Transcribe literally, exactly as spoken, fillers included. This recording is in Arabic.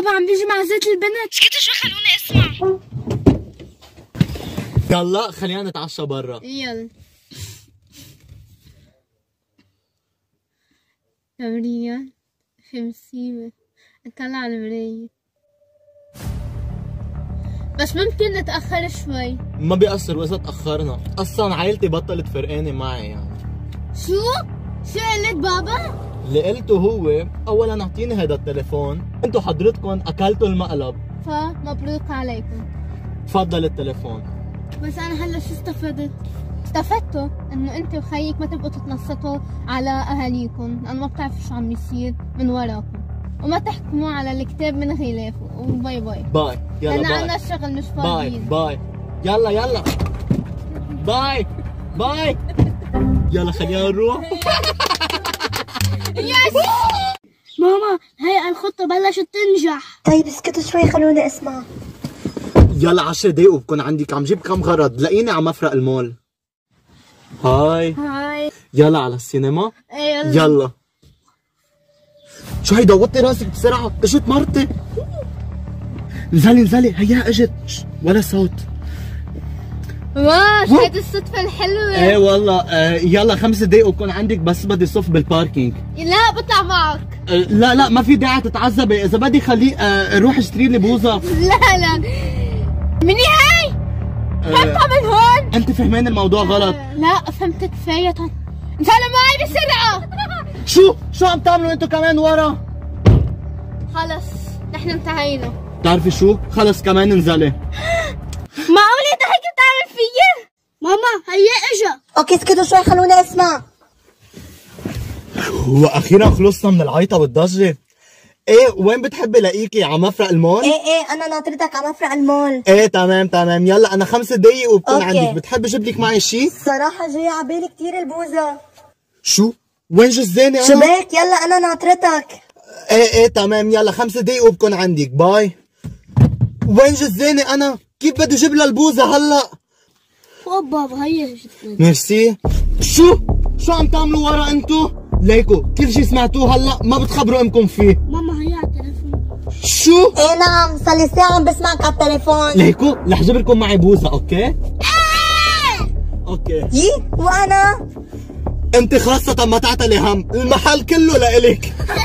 بابا عم بيجي مع زيت البنت. اسكتوا شوي خلوني اسمع. يلا خلينا نتعشى برا. يلا يا مريم في مصيبة، اطلع على المراية. بس ممكن نتأخر شوي. ما بيأثر وإذا تأخرنا، أصلا عائلتي بطلت فرقانة معي يعني. شو؟ شو قلت بابا؟ اللي قلته هو أولا أعطيني هذا التليفون، أنتوا حضرتكم أكلتوا المقلب. فمبروك عليكم. تفضل التليفون. بس أنا هلا شو استفدت؟ استفدتوا إنه أنت وخيك ما تبقوا تتنصتوا على أهاليكم، لأنه ما بتعرفوا شو عم يصير من وراكم، وما تحكموا على الكتاب من غلافه، وباي باي. باي يلا أنا باي. عنا الشغل مش باي فاضيين. باي يلا يلا باي باي يلا خلينا نروح. ماما هي الخطة بلشت تنجح. طيب اسكتوا شوي خلوني اسمع. يلا عشر دقايق وبكون عندك. عم جيب كم غرض، لاقيني على مفرق المول. هاي هاي يلا على السينما. ايه يلا. يلا شو هيدا؟ وطي راسك بسرعة، اجت مرتي. انزلي انزلي هيا اجت. ولا صوت. واو شو هيدي الصدفة الحلوة. ايه والله. آه يلا خمس دقايق وبكون عندك، بس بدي صف بالباركينج. لا بطلع معك. آه لا لا ما في داعي تتعذبي، اذا بدي خليه آه روح اشتري لي بوظة. لا لا مني هاي؟ فهمتها من هون؟ انت فهمين الموضوع غلط. لا فهمت كفاية. انزلوا معي بسرعة. شو شو عم تعملوا انتوا كمان ورا؟ خلص نحن انتهينا. بتعرفي شو؟ خلص كمان انزلي. معقولة انت هيك بتعمل فيي؟ ماما هيا اجا. اوكي اسكتوا شوي خلوني اسمع. واخيرا خلصنا من العيطة والضجة. ايه وين بتحبي لاقيكي؟ على مفرق المول؟ ايه ايه انا ناطرتك على مفرق المول. ايه تمام تمام. يلا انا خمس دقايق وبكون أوكي. عندك. بتحبي اجيب لك معي شيء؟ صراحة جاي على بالي كثير البوزة. شو؟ وين جزاني انا؟ شباك يلا انا ناطرتك. ايه ايه تمام. يلا خمس دقايق وبكون عندك. باي. وين جزاني انا؟ كيف بدي اجيب لها البوزة هلا؟ فوق بابا هيا جبت. ميرسي. شو؟ شو عم تعملوا ورا انتو؟ ليكو كل شيء سمعتوه هلا ما بتخبروا امكم فيه. ماما هيا على التليفون. شو؟ ايه نعم صار لي ساعة عم بسمعك على التليفون. ليكو رح اجيب لكم معي بوزة. اوكي؟ اوكي. يي وانا؟ انت خاصة ما تعتلي هم، المحل كله لإلك.